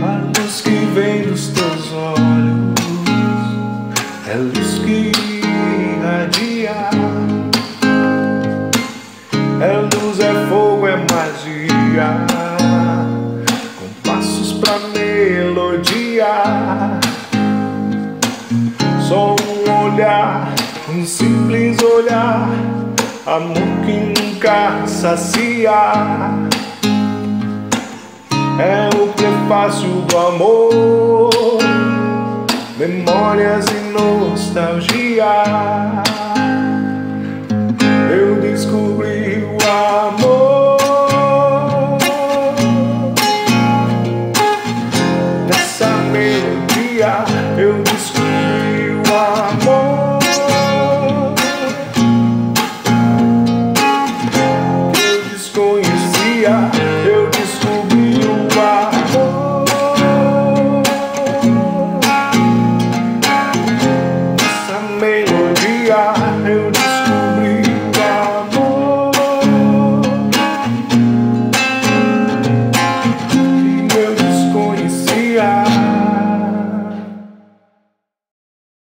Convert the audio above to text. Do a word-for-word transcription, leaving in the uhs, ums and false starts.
A luz que vem dos teus olhos é luz que irradia. É luz, é fogo, é magia, compassos pra melodia. Só um olhar, um simples olhar, amor que nunca sacia. É o prefácio do amor, memórias e nostalgia. Eu descobri o amor nessa melodia.